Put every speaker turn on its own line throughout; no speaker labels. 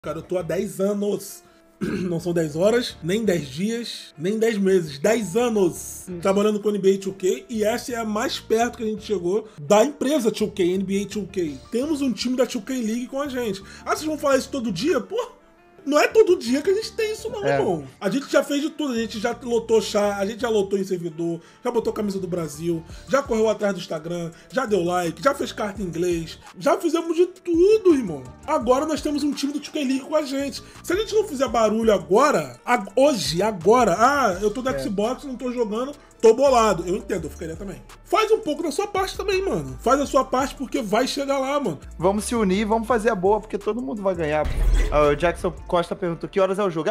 Cara, eu tô há 10 anos. Não são 10 horas, nem 10 dias, nem 10 meses. 10 anos trabalhando com NBA 2K e essa é a mais perto que a gente chegou da empresa 2K, NBA 2K. Temos um time da 2K League com a gente. Ah, vocês vão falar isso todo dia? Pô, não é todo dia que a gente tem isso não, irmão. A gente já fez de tudo, a gente já lotou chá, a gente já lotou em servidor, já botou camisa do Brasil, já correu atrás do Instagram, já deu like, já fez carta em inglês, já fizemos de tudo, irmão. Agora nós temos um time do 2K League com a gente. Se a gente não fizer barulho agora, agora, eu tô no Xbox, não tô jogando, tô bolado. Eu entendo, eu ficaria também. Faz um pouco da sua parte também, mano. Faz a sua parte porque vai chegar lá, mano.
Vamos se unir, vamos fazer a boa, porque todo mundo vai ganhar. O Jackson Costa perguntou que horas é o jogo.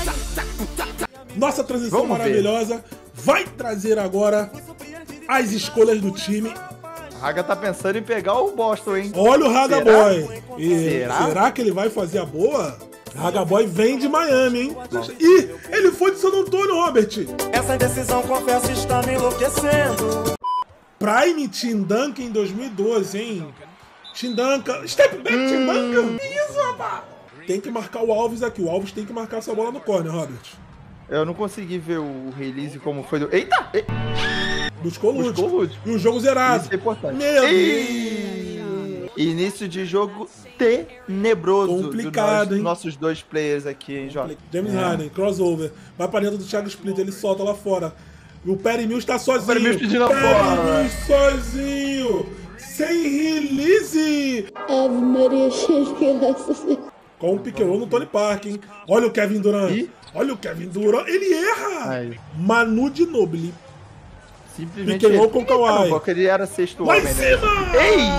Nossa transição maravilhosa vai trazer agora as escolhas do time.
Raga tá pensando em pegar o Boston, hein?
Olha o Raga Boy.
Será
que ele vai fazer a boa? Raga Boy vem de Miami, hein? Ih, ele foi de San Antonio, Robert.
Essa indecisão, confesso, está me enlouquecendo.
Prime Tim Duncan em 2012, hein? Tim Duncan. Step back, Tim Duncan. Isso, rapaz. Tem que marcar o Alves aqui. O Alves tem que marcar essa bola no corner, Robert.
Eu não consegui ver o release como foi do... Eita!
Buscou
Buscou Lute.
E o jogo zerado.
Isso é importante.
Meu Deus.
Início de jogo tenebroso.
Complicado, hein?
Nossos dois players aqui, hein, Jota?
James Harden, crossover. Vai pra dentro do Thiago Splitter, ele solta lá fora. E o Perry Mills tá sozinho.
O Perry Mills pedindo a bola.
Mills sozinho. Sem release.
Ave Maria, cheia de graça.
Com o pick and roll no Tony Parker, hein? Olha o Kevin Durant. Olha o Kevin Durant. Ele erra.
Aí.
Manu Ginobili.
Simplesmente
Pick and roll com o Kawhi.
Porque ele era sexto
Lá em
homem,
cima!
né? Ei!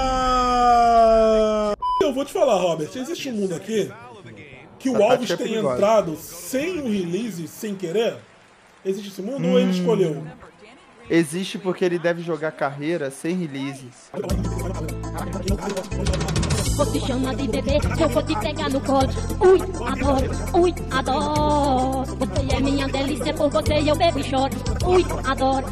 Eu vou te falar, Robert. Existe um mundo aqui que o
Essa
Alves
tática é
tem
perigosa.
entrado sem um release, sem querer? Existe esse mundo ou ele escolheu?
Existe porque ele deve jogar carreira sem release.
Vou te chamar de bebê, eu vou te pegar no colo. Ui, adoro. Você é minha delícia, por você eu bebo e choro. Ui, adoro.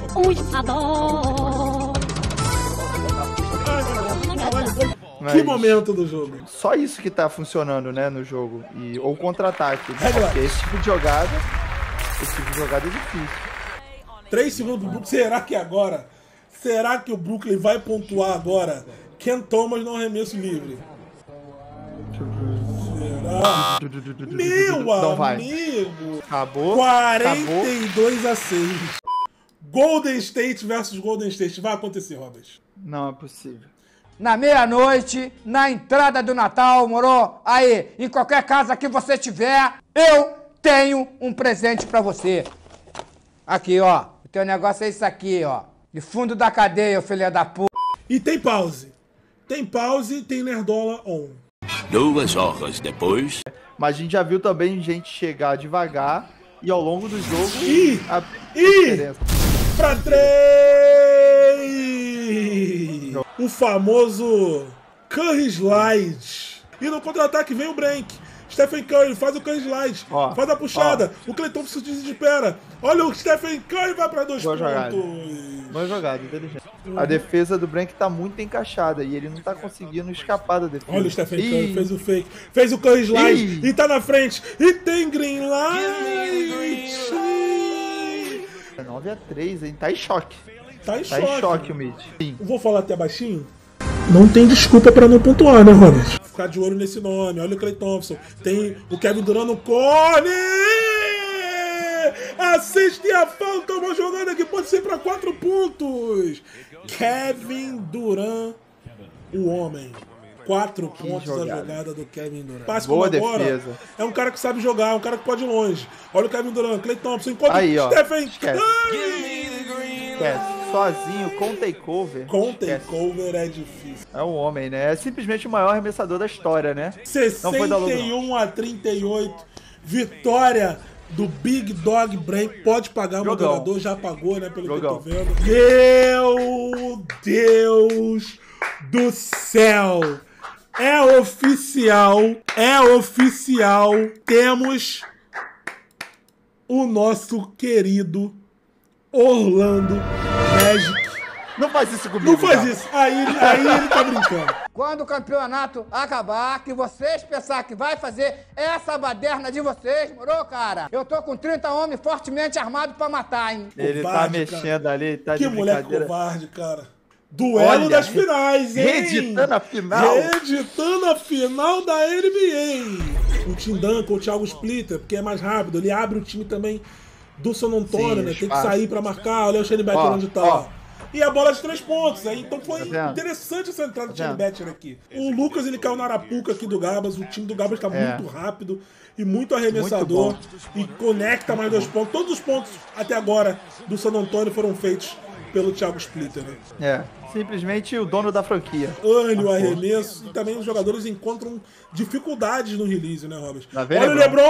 Mas
Que momento do jogo?
só isso que tá funcionando, né, no jogo. Ou contra-ataque.
Regra.
Porque esse tipo de jogada é difícil.
3 segundos pro Brooklyn. Será que o Brooklyn vai pontuar agora? Ken Thomas no arremesso livre. Será? Meu
Não vai.
amigo!
Acabou.
42 a 6. Golden State versus Golden State. Vai acontecer, Robert.
Não é possível.
Na meia-noite, na entrada do Natal, moro? Aí, em qualquer casa que você tiver, eu tenho um presente pra você. Aqui, ó. O teu negócio é isso aqui, ó. De fundo da cadeia, filha da puta.
E tem pause. Tem Nerdola on.
2 horas depois.
Mas a gente já viu também gente chegar devagar e ao longo do jogo abrir diferença.
Pra 3! O famoso Curry Slide. E no contra-ataque vem o Brank. Stephen Curry faz o Curry Slide.
Ó,
faz a puxada. O Klay Thompson se desespera. Olha o Stephen Curry vai pra 2
Boa
pontos.
jogada. Boa jogada, inteligente. A defesa do Brank tá muito encaixada e ele não tá conseguindo escapar da defesa.
Olha o Stephen Curry, fez o fake. Fez o Curry Slide e tá na frente. E tem Green Light.
9-3, hein? Tá em choque.
Tá em
Tá
choque.
em choque o Mid. Sim.
Vou falar até baixinho. Não tem desculpa pra não pontuar, né, Robert? Ficar de olho nesse nome. Olha o Klay Thompson. Tem o Kevin Durant no corner. Assiste a falta. Uma jogada que pode ser pra 4 pontos. Kevin Durant, o homem. 4 pontos da jogada do Kevin Durant. Passe
Boa
como agora,
defesa.
é um cara que sabe jogar, é um cara que pode ir longe. Olha o Kevin Durant, Klay Thompson, enquanto
Aí, ó.
Stephen
Esquece.
Curry.
Esquece. Sozinho, com takeover.
Com
Esquece.
takeover é difícil.
É um homem, né? É simplesmente o maior arremessador da história, né? Não foi da Lobo, não.
61 a 38. Vitória do Big Dog Brank. Pode pagar o
Jogão.
moderador, já pagou, né? Pelo
Jogão.
que eu tô vendo. Meu Deus do céu! É oficial. Temos o nosso querido Orlando Magic
Não faz isso comigo.
Não faz
cara.
isso. Aí ele tá brincando.
Quando o campeonato acabar, que vocês pensar que vai fazer essa baderna de vocês, morou, cara? Eu tô com 30 homens fortemente armados pra matar, hein?
Ele tá
Covarde,
mexendo ali, tá
Que
de
moleque
brincadeira.
covarde, cara. Duelo
Olha,
das finais, hein?
reeditando a final.
Reeditando a final da NBA. O Tim Duncan, o Thiago Splitter, porque é mais rápido. Ele abre o time também do San Antonio,
Sim,
né? Tem que
espaço.
sair pra marcar. Olha o Shane Batcher
Ó,
onde tá.
ó.
E a bola de 3 pontos. Aí, então foi
vendo?
interessante essa entrada do
Tá
Shane
vendo?
Batcher aqui. O Lucas, ele caiu na arapuca aqui do Gabas. O time do Gabas tá
É.
muito rápido e muito arremessador.
Muito
e conecta mais 2 pontos. Todos os pontos até agora do San Antonio foram feitos pelo Thiago Splitter, né?
É, simplesmente o dono da franquia.
Ânimo, arremesso, e também os jogadores encontram dificuldades no release, né, Robert?
Lá vem
Olha o
LeBron.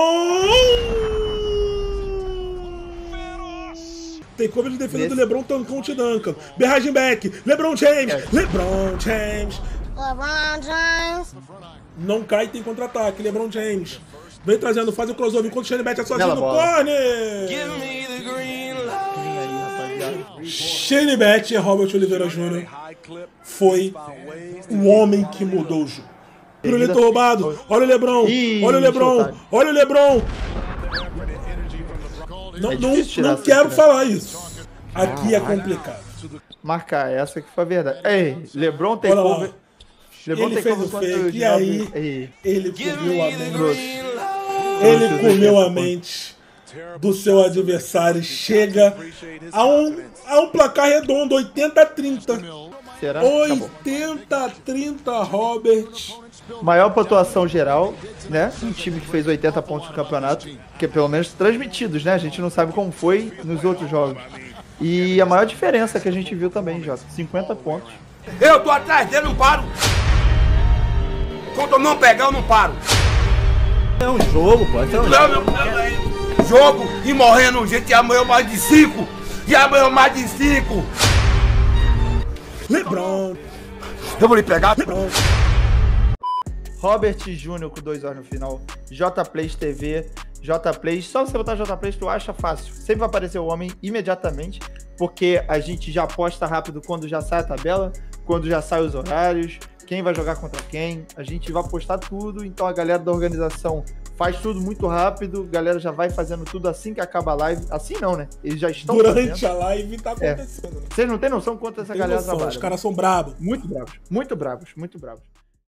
LeBron! Tem como de defesa do
Esse-
LeBron, tancou o Tim Duncan. Behind back, LeBron James, LeBron James.
LeBron James.
Não cai, tem contra-ataque, LeBron James. Vem trazendo, faz o crossover enquanto o Shane Batcher é sozinho
Bela
no
bola.
corner. Shane Batcher, Robert Oliveira Jr. foi o homem que mudou o jogo. Pirulito roubado, olha o LeBron,
Ih,
olha o LeBron,
showtime.
olha o LeBron. Não,
É difícil tirar
não
essa
quero
aqui, né?
falar isso. Aqui é complicado.
Marcar essa que foi a verdade. Ei, LeBron tem
Olha lá.
cover. LeBron
Ele
tem
fez
cover
o
quanto
fake,
de
e aí
nove- Ei,
ele comeu a mente.
grosso.
Ele
Grosso,
comeu a
grosso.
mente do seu adversário. Chega a um placar redondo, 80-30.
Será? Acabou.
80-30, Robert.
Maior pontuação geral, né? Um time que fez 80 pontos no campeonato, que é pelo menos transmitidos, né? A gente não sabe como foi nos outros jogos. E a maior diferença que a gente viu também, Jota, 50 pontos.
Eu tô atrás dele, não paro. Quando eu não pegar, eu não paro.
É um jogo, pô.
Jogo e morrendo, gente, e amanhã mais de 5. E amanhã mais de 5.
LeBron.
Eu vou lhe pegar.
LeBron.
Robert Júnior com 2 horas no final. JPlays TV. JPlays. Só você botar JPlays tu acha fácil. Sempre vai aparecer o homem imediatamente. Porque a gente já posta rápido quando já sai a tabela. Quando já sai os horários. Quem vai jogar contra quem. A gente vai postar tudo. Então a galera da organização faz tudo muito rápido. A galera já vai fazendo tudo assim que acaba a live. Assim não, né? Eles já estão
Durante
fazendo.
a live tá acontecendo. Né?
Vocês não têm noção quanto essa
Tem
galera
noção,
trabalha.
os caras são brabos.
Muito bravos. Muito bravos. Muito bravos.